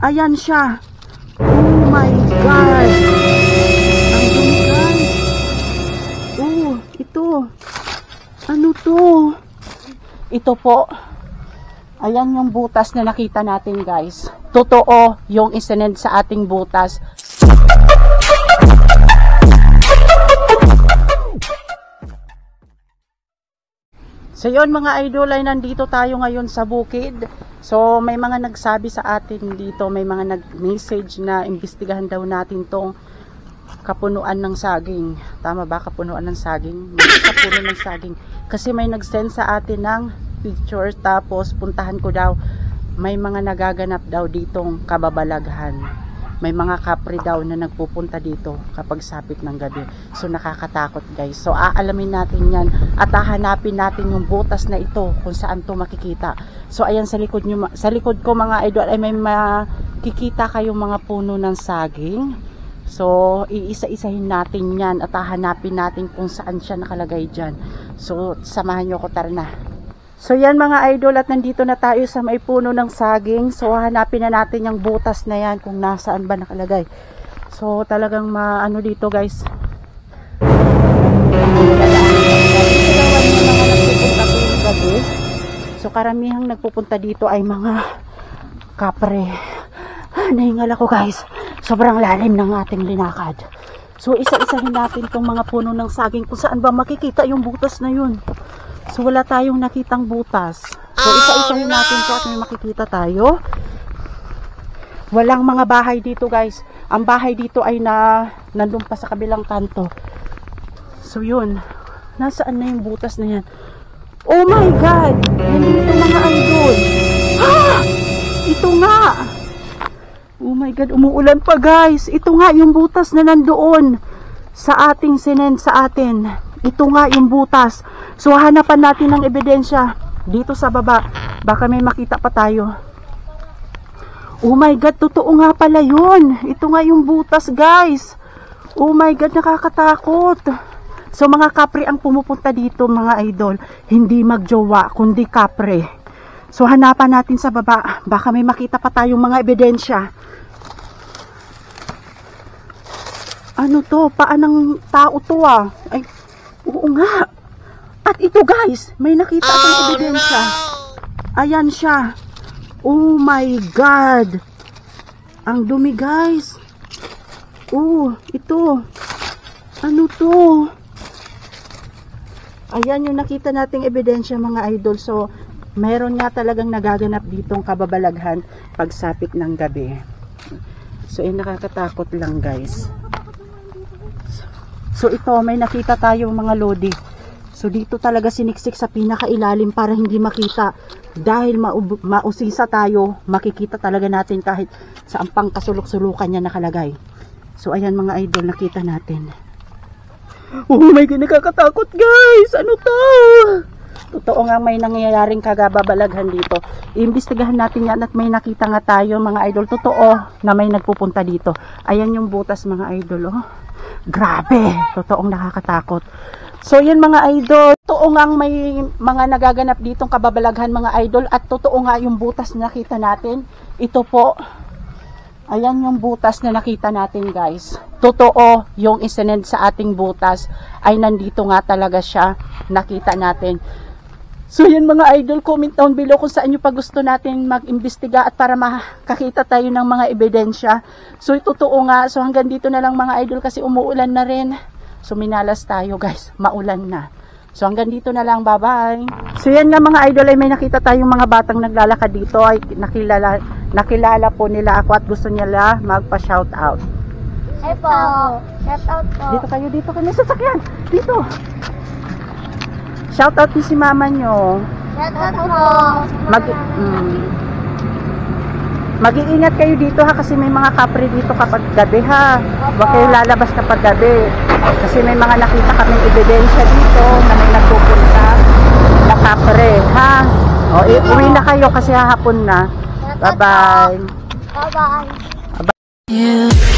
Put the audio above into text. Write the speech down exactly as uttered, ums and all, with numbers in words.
Ayan siya. Oh my God. Ang dumi guys. Oh, ito. Ano to? Ito po. Ayan yung butas na nakita natin guys. Totoo yung isinend sa ating butas. So yun mga idol, ay nandito tayo ngayon sa bukid. So may mga nagsabi sa atin dito, may mga nag-message na imbestigahan daw natin tong kapunuan ng saging. Tama ba? Kapunuan ng saging? Sa puno ng saging. Kasi may nag-send sa atin ng picture, tapos puntahan ko daw. May mga nagaganap daw ditong kababalaghan. May mga kapre daw na nagpupunta dito kapag sapit ng gabi. So nakakatakot guys. So aalamin natin yan at hahanapin natin yung butas na ito kung saan to makikita. So ayan sa likod nyo, sa likod ko mga idol ay may makikita kayong mga puno ng saging. So iisa-isahin natin yan at hahanapin natin kung saan siya nakalagay dyan. So samahan nyo ko, tara na. So yan mga idol, at nandito na tayo sa may puno ng saging. So hanapin na natin yung butas na yan kung nasaan ba nakalagay. So talagang maano dito guys. So karamihang nagpupunta dito ay mga kapre. Nahingal ako guys. Sobrang lalim ng ating linakad. So isa-isahin natin tong mga puno ng saging kung saan ba makikita yung butas na yun. So wala tayong nakitang butas. So isa-isahin natin to at may makikita tayo. Walang mga bahay dito guys. Ang bahay dito ay na nandun pa sa kabilang kanto. So yun. Nasaan na yung butas na yan? Oh my God! Nandito mga idol. Ah! Ito nga! Oh my God, umuulan pa guys. Ito nga yung butas na nandoon sa ating sinend sa atin. Ito nga yung butas. So hanapan natin ng ebidensya dito sa baba. Baka may makita pa tayo. Oh my God, totoo nga pala yun. Ito nga yung butas guys. Oh my God, nakakatakot. So mga kapre ang pumupunta dito mga idol. Hindi magjowa, kundi kapre. So hanapan natin sa baba. Baka may makita pa tayong mga ebidensya. Ano to? Paanang tao to ah? Ay, oo nga. At ito guys, may nakita akong oh, ebidensya. No! Ayan siya. Oh my God. Ang dumi guys. Oh, ito. Ano to? Ayan yung nakita nating ebidensya mga idol. So, meron nga talagang nagaganap ditong kababalaghan pagsapit ng gabi. So, eh, nakakatakot lang guys. So ito, may nakita tayong mga lodi. So dito talaga siniksik sa pinakailalim para hindi makita. Dahil mausisa tayo, makikita talaga natin kahit sa ampang kasulok-sulukan niya nakalagay. So ayan mga idol, nakita natin. Oh my God, nakakatakot guys! Ano to? Totoo nga may nangyayaring kagababalaghan dito. Iimbestigahan natin yan at may nakita nga tayo mga idol. Totoo na may nagpupunta dito. Ayan yung butas mga idol, oh. Grabe, totoong nakakatakot. So yan mga idol, totoo nga may mga nagaganap ditong kababalaghan mga idol, at totoo nga yung butas na nakita natin. Ito po, ayan yung butas na nakita natin guys. Totoo yung isinend sa ating butas ay nandito nga talaga siya, nakita natin. So yan mga idol, comment down below kung saan nyo pa gusto natin mag-imbestiga at para makakita tayo ng mga ebidensya. So totoo nga, so hanggang dito na lang mga idol kasi umuulan na rin. So minalas tayo guys, maulan na. So hanggang dito na lang, bye bye. So yan nga mga idol, ay may nakita tayong mga batang naglalakad dito, ay nakilala, nakilala po nila ako at gusto nila magpa-shout out. Hey po, shout out po. Dito kayo, dito kayo, sasakyan, dito. Shout out niyo si mama nyo. Shout out po. Mag, mm, mag-iingat kayo dito ha, kasi may mga kapre dito kapag gabi ha. Huwag kayo lalabas kapag gabi. Kasi may mga nakita kaming ebidensya dito na may nagpupunta na kapre ha. O, uwi na kayo kasi hahapon na. Bye bye. Bye bye.